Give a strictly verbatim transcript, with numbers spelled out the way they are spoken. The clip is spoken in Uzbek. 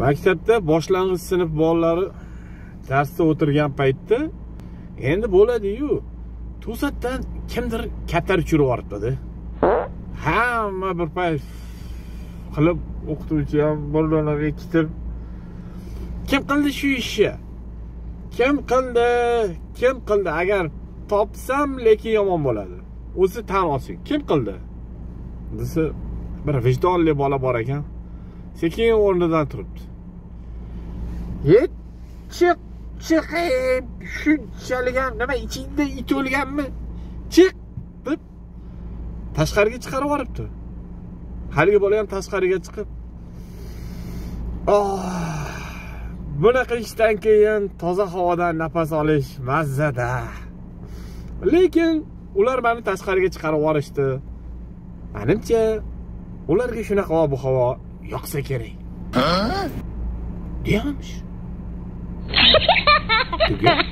Maktabda boshlang'ich sinf bolalari darsda o'tirgan paytda endi bo'ladi-yu, to'satdan kimdir kaptar uchirib yuboribdi. Hamma bir payt qilib o'qituvchi ham bolalarga kitib, kim qildi shu ishni? Kim qildi? Kim qildi? Agar topsam, lekin yomon bo'ladi. O'zi tan olsin. Kim qildi? Desa, bir vijdonli bola bor ekan. Sekin o'rnidan turibdi. Yet chiq chiqib shunchalik ham nima ichingda it o'lganmi? Chiq deb tashqariga chiqarib yuboribdi. Haligi bola ham tashqariga chiqib, "Oh, bunaqa ishdan keyin toza havodan nafas olish mazzada." Lekin ular meni tashqariga chiqarib yuborishdi. Menimcha, ularga shunaqa ob-havo yoqsa kerak. Ha? Deyamish. Tuga.